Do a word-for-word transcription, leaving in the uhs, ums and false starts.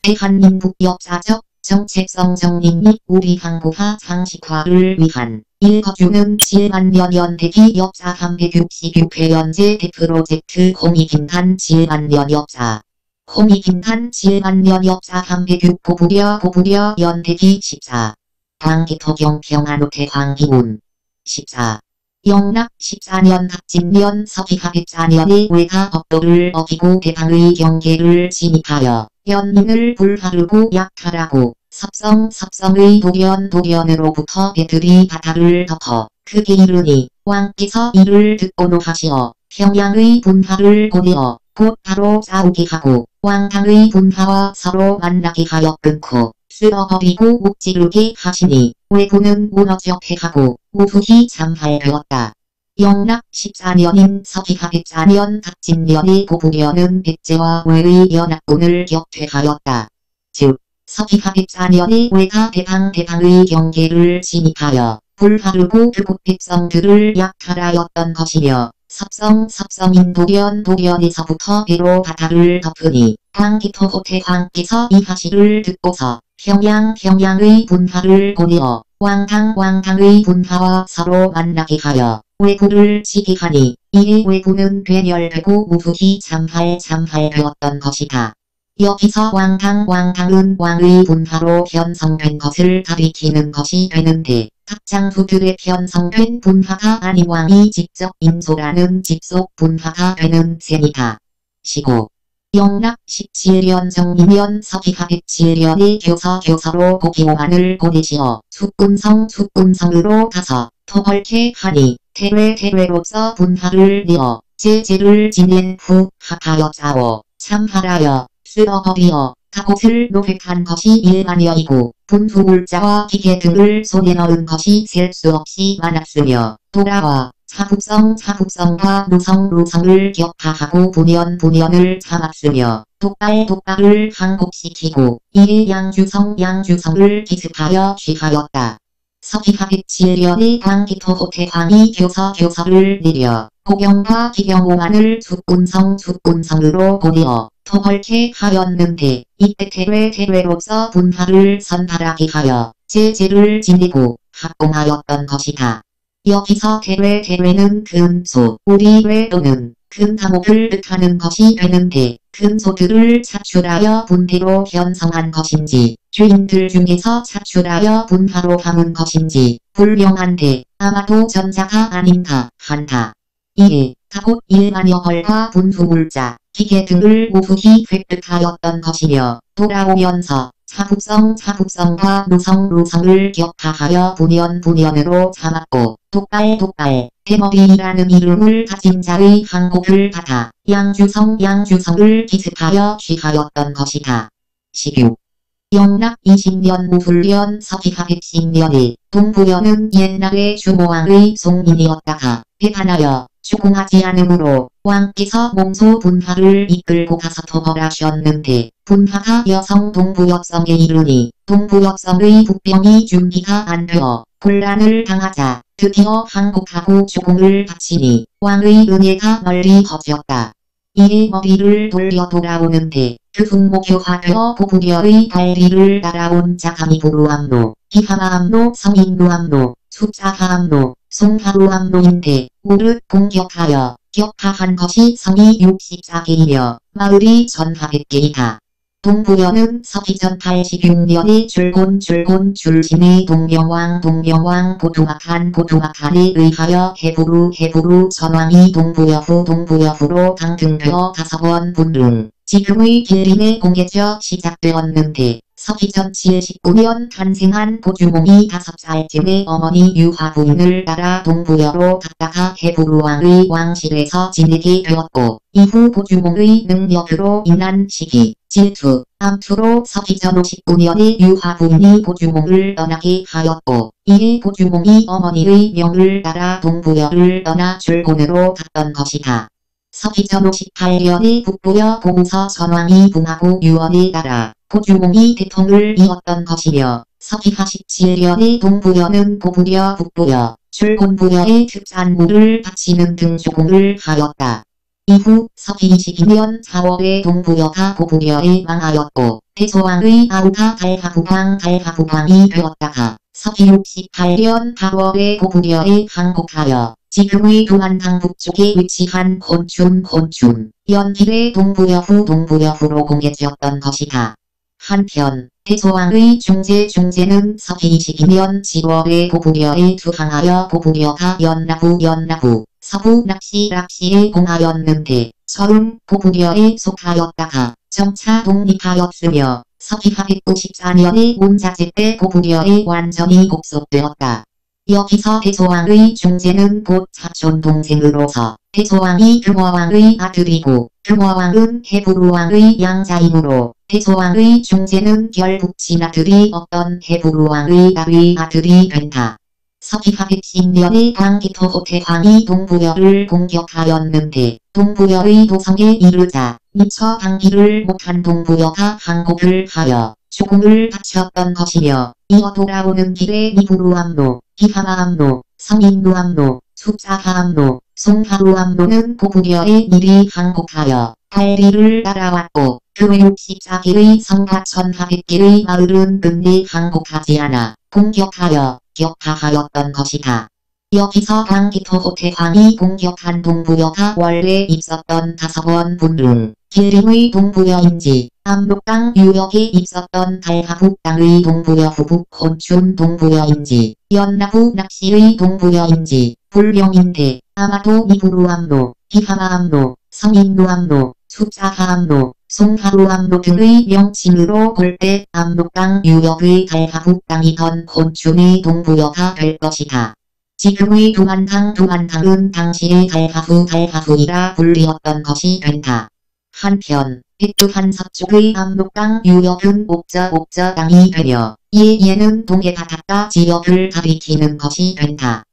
대한민국 역사적 정체성 정립 및 우리 항구화 상식화를 위한 일거주는 칠만 년 대기 역사 삼백육십육 회 연재 대프로젝트 호미김단 칠만 년 역사. 호미김단 칠만 년 역사 삼백육 고부려 고부려 연대기 십사. 광기토경 평안호태 황기문. 십사. 영락 십사 년 갑진년 서기하 백사 년에 외가 법도를 어기고 대방의 경계를 침입하여 연민을 불하르고 약탈하고 섭성 섭성의 도련 도련으로부터 배들이 바다를 덮어 크게 이르니 왕께서 이를 듣고 노하시어 평양의 분하를 보내어 곧 바로 싸우게 하고 왕당의 분하와 서로 만나게 하여 끊고 쓸어버리고 묵지르게 하시니 왜군은 무너져 패하고 무후히 참할되었다. 영락 십사 년인 서기하 백사 년 갑진년에 고부려는 백제와 외의 연합군을 격퇴하였다. 즉 서기하 백사 년에 외가 대방 대방의 경계를 침입하여 불하르고 그곳 백성들을 약탈하였던 것이며 섭성 섭성인 도련 도련에서부터 배로 바다를 덮으니 광기토 호태 황께서 이 하시를 듣고서 평양 평양의 분하를 보내어 왕당 왕당의 분하와 서로 만나게 하여 왜구를 치게 하니 이에 왜구는 괴멸되고 무후히 참할 참할되었던 것이다. 여기서 왕당 왕당은 왕의 분하로 편성된 것을 가리키는 것이 되는데 각 장수들의 편성된 분하가 아닌 왕이 직접 인솔하는 직속 분하가 되는 셈이다. 시고 영락 십칠 년 정이면 서기하 백칠 년에 교서 교서로 고기오한을 보내시어 숙군성 숙군성으로 가서 토벌케 하니 태뢰 태뢰로서 분하를 내어 제제를 지낸 후 합하여 싸워 참하라여 쓸어버리어 가곳을 노획한 것이 일만여이고 분수물자와 기계 등을 손에 넣은 것이 셀 수 없이 많았으며 돌아와 사국성 사국성과 루성 루성을 격파하고 분연 분연을 참았으며 독발 독발을 항복시키고 이에 양주성 양주성을 기습하여 취하였다. 서기하 백칠 년에 광기토 호태황이 교서 교서를 내려 고경과 기경오만을 숙군성 숙군성으로 보내어 토벌케 하였는데 이때 태뢰 태뢰로서 분하를 선발하게 하여 제제를 지내고 합공하였던 것이다. 여기서 태뢰 태뢰는 금소 우리뢰 또는 금감옥을 뜻하는 것이 되는데 금소들을 차출하여 분대로 편성한 것인지 주인들 중에서 차출하여 분하로 담은 것인지 불명한데 아마도 전자가 아닌가 한다. 이에 가곳 일만여 벌과 분수물자 기계 등을 무후히 획득하였던 것이며 돌아오면서 사국성 사국성과 루성 루성을 격파하여 분연 분연으로 참았고 독발 독발 대머리라는 이름을 가진 자의 항복을 받아 양주성 양주성을 기습하여 취하였던 것이다. 시규 영락 이십 년 무훈련 서기하 백십 년에 동부여는 옛날에 주모왕의 송인이었다가 배반하여 추궁하지 않으므로 왕께서 몸소 분하를 이끌고 가서 토벌하셨는데 분하가 여성 동부엽성에 이르니 동부엽성의 북병이 준비가 안 되어 곤란을 당하자 드디어 항복하고 추궁을 바치니 왕의 은혜가 널리 퍼졌다. 이에 머리를 돌려 돌아오는데 그 흉모교화되어 고부려의 발리를 따라온 자감이 부루암로, 기하마암로, 성인루암로, 숫자하암로, 송하루암로인데 무릇 공격하여 격파한 것이 성이 육십사 개이며 마을이 전하백 개이다. 동부여는 서기전 팔십육 년에 줄곤 줄곤 줄신의 동명왕 동명왕 고두막한 고두막한에 의하여 해부루 해부루 전왕이 동부여후 동부여후로 강등되어 다섯번 분릉 지금의 길림에 공개져 시작되었는데 서기전 칠십구 년 탄생한 고주몽이 다섯 살쯤에 어머니 유화 부인을 따라 동부여로 갔다가 해부루왕의 왕실에서 지내게 되었고 이후 고주몽의 능력으로 인한 시기 질투, 암투로 서기전 오십구 년에 유화 부인이 고주몽을 떠나게 하였고 이에 고주몽이 어머니의 명을 따라 동부여를 떠나 줄곤으로 갔던 것이다. 서기전 오십팔 년에 북부여 보무서 선왕이 붕하고 유언에 따라 고주몽이 대통을 이었던 것이며 서기하 십칠 년에 동부여는 고부려 북부여 줄곤부여의 특산물을 바치는 등 조공을 하였다. 이후 서기 이십이 년 사월에 동부여가 고구려에 망하였고 태조왕의 아우가 달하부왕 달하부왕이 되었다가 서기 육십팔 년 팔월에 고구려에 항복하여 지금의 두만강 북쪽에 위치한 곤춘 곤춘 연길의 동부여후 동부여후로 공개되었던 것이다. 한편 태조왕의 중제 중제는 서기 이십이 년 칠월에 고구려에 투항하여 고구려가 연나부 연나부 서부 납시 납시에 공하였는데 서른 고구려에 속하였다가 점차 독립하였으며 서기 사백구십사 년에 문자제 때 고구려에 완전히 복속되었다. 여기서 태조왕의 중제는 곧 사촌 동생으로서 태조왕이 금화왕의 아들이고 금화왕은 헤브루왕의 양자이므로 태조왕의 중제는 결국 친아들이 없던 헤브루왕의 딸의 아들이 된다. 서기 사백십 년에 광기토 호태왕이 동부여를 공격하였는데 동부여의 도성에 이르자 미처 방기를 못한 동부여가 항복을 하여 죽음을 바쳤던 것이며 이어 돌아오는 길에 니부루암로, 히하마암로, 성인루암로, 숫자하암로, 송하루암로는 고구려에 미리 항복하여 발리를 따라왔고 그 육십사 개의 성과 천사백 개의 마을은 끝내 항복하지 않아 공격하여 격파하였던 것이다. 여기서 광기토 호태왕이 공격한 동부여가 원래 있었던 다서원 분릉, 길림의 동부여인지 압록강 유역에 있었던 달하북 땅의 동부여 후북 곤춘 동부여인지 연나부 납시의 동부여인지 불명인데 아마도 니부루암로, 히하마암로, 성인루암로, 숫자하암로, 송하루암로 등의 명칭으로 볼 때 압록강 유역의 달하북 땅이던 곤춘의 동부여가 될 것이다. 지금의 두만강 두만강은 당시의 달하후 달하후이라 불리었던 것이 된다. 한편 백두산 서쪽의 압록강 유역은 옥저 옥저 땅이 되며 이에 얘는 동해 바닷가 지역을 가리키는 것이 된다.